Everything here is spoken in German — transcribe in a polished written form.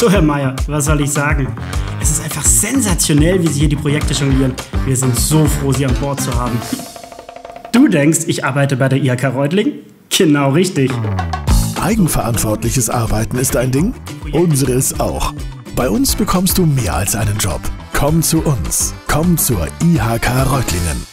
So, Herr Meier, was soll ich sagen? Es ist einfach sensationell, wie Sie hier die Projekte jonglieren. Wir sind so froh, Sie an Bord zu haben. Du denkst, ich arbeite bei der IHK Reutlingen? Genau richtig. Eigenverantwortliches Arbeiten ist ein Ding? Unseres auch. Bei uns bekommst du mehr als einen Job. Komm zu uns. Komm zur IHK Reutlingen.